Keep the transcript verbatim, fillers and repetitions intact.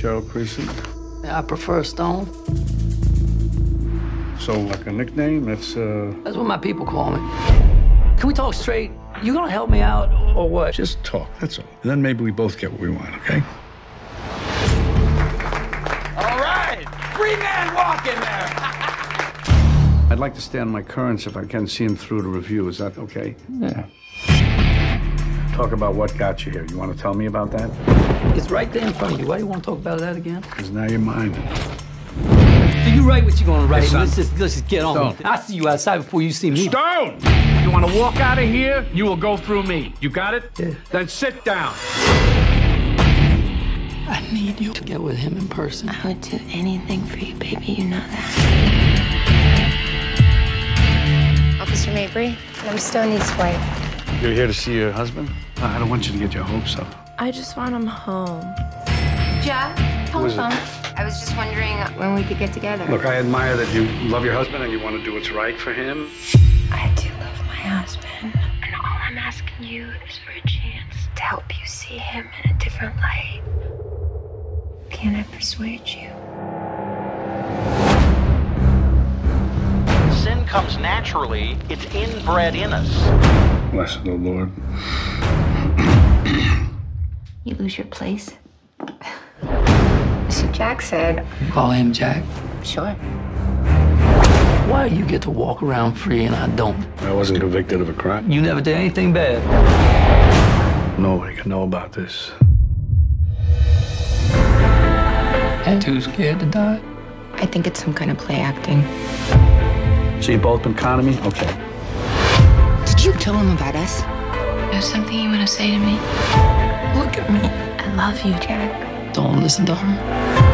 Cheryl Creasy? I prefer Stone. So, like a nickname? That's, uh... That's what my people call me. Can we talk straight? You gonna help me out, or what? Just talk, that's all. And then maybe we both get what we want, okay? All right! Free man walking there! I'd like to stay on my currents if I can see him through the review. Is that okay? Yeah. Talk about what got you here. You want to tell me about that? It's right there in front of you. Why do you want to talk about that again? Because now you're mine. So you write what you're gonna write. Yes, let's just let's just get on Stone. with it. I'll see you outside before you see me. Stone! You want to walk out of here? You will go through me. You got it? Yeah. Then sit down. I need you to get with him in person. I would do anything for you, baby. You know that. Officer Mabry, I'm Stoney's wife. You're here to see your husband? I don't want you to get your hopes up. I just want him home. Jack, Was it- telephone. I was just wondering when we could get together. Look, I admire that you love your husband and you want to do what's right for him. I do love my husband, and all I'm asking you is for a chance to help you see him in a different light. Can I persuade you? Sin comes naturally. It's inbred in us. Blessed, O Lord. You lose your place. So Jack said, Call him Jack. sure. Why you get to walk around free and I don't? I wasn't convicted of a crime. You never did anything bad. Nobody can know about this. And too scared to die? I think it's some kind of play acting. So you both been conning me? Okay. Did you tell him about us? There's something you want to say to me? Look at me. I love you, Jack. Don't listen to her.